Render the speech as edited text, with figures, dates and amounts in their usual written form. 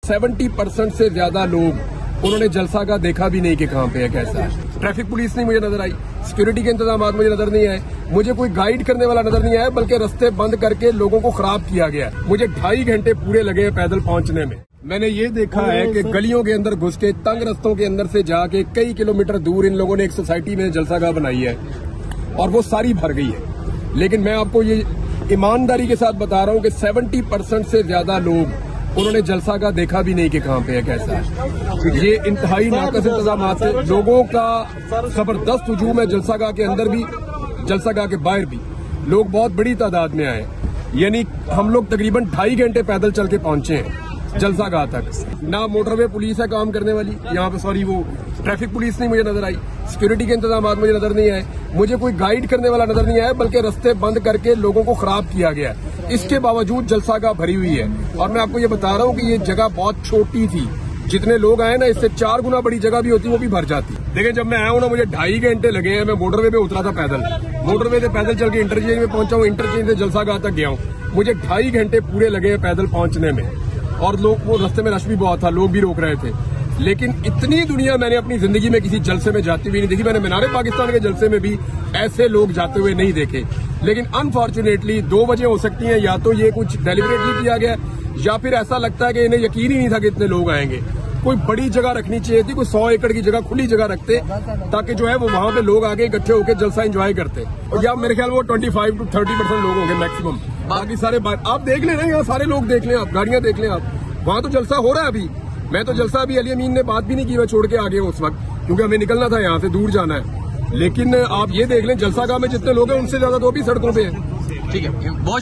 70% से ज्यादा लोग उन्होंने जलसा का देखा भी नहीं कि कहाँ पे है, कैसा है। ट्रैफिक पुलिस नहीं मुझे नजर आई, सिक्योरिटी के इंतजाम मुझे नजर नहीं आए, मुझे कोई गाइड करने वाला नजर नहीं आया, बल्कि रास्ते बंद करके लोगों को खराब किया गया। मुझे 2.5 घंटे पूरे लगे पैदल पहुंचने में। मैंने ये देखा है कि गलियों के अंदर घुस के तंग रस्तों के अंदर से जाके कई किलोमीटर दूर इन लोगों ने एक सोसाइटी में जलसागाह बनाई है और वो सारी भर गई है। लेकिन मैं आपको ये ईमानदारी के साथ बता रहा हूँ कि 70% से ज्यादा लोग उन्होंने जलसागाह देखा भी नहीं कि कहाँ पे है, कैसा है। ये इंतहाई नाकस इंतजाम से लोगों का जबरदस्त हुजूम है। जलसागाह के अंदर भी, जलसागाह के बाहर भी लोग बहुत बड़ी तादाद में आए, यानी हम लोग तकरीबन 2.5 घंटे पैदल चल के पहुंचे हैं जलसागाह तक। ना मोटरवे पुलिस है काम करने वाली यहाँ पे, सॉरी वो ट्रैफिक पुलिस नहीं मुझे नजर आई, सिक्योरिटी के इंतजाम मुझे नजर नहीं आए, मुझे कोई गाइड करने वाला नजर नहीं आया, बल्कि रास्ते बंद करके लोगों को खराब किया गया। इसके बावजूद जलसागाह भरी हुई है। और मैं आपको ये बता रहा हूँ कि ये जगह बहुत छोटी थी, जितने लोग आए ना इससे 4 गुना बड़ी जगह भी होती वो भी भर जाती। देखिए जब मैं आया हूँ ना, मुझे 2.5 घंटे लगे हैं। मैं मोटरवे पे उतरा था पैदल, मोटरवे से पैदल चल के इंटरचेंज में पहुंचा हूँ, इंटरचेंज से जलसागाह तक गया हूँ। मुझे 2.5 घंटे पूरे लगे हैं पैदल पहुंचने में। और लोग, वो रास्ते में रश भी बहुत था, लोग भी रोक रहे थे। लेकिन इतनी दुनिया मैंने अपनी जिंदगी में किसी जलसे में जाती हुई नहीं देखी। मैंने मीनारे पाकिस्तान के जलसे में भी ऐसे लोग जाते हुए नहीं देखे। लेकिन अनफॉर्चुनेटली 2 वजह हो सकती हैं, या तो ये कुछ डेलिबरेटली किया गया, या फिर ऐसा लगता है कि इन्हें यकीन ही नहीं था कि इतने लोग आएंगे। कोई बड़ी जगह रखनी चाहिए थी, कोई 100 एकड़ की जगह, खुली जगह रखते, ताकि जो है वो वहां पे लोग आगे इकट्ठे होकर जलसा एंजॉय करते। और या मेरे ख्याल वो 25 to 30% लोग होंगे मैक्सिमम। बाकी सारे आप देख लें ना, यहाँ सारे लोग देख लें, आप गाड़ियां देख लें, आप वहां तो जलसा हो रहा है अभी। मैं तो जलसा अभी अली अमीन ने बात भी नहीं की, मैं छोड़ के आ गया उस वक्त, क्योंकि हमें निकलना था, यहाँ से दूर जाना है। लेकिन आप ये देख लें जलसागाह में जितने लोग हैं उनसे ज्यादा तो अभी सड़कों पे हैं। ठीक है।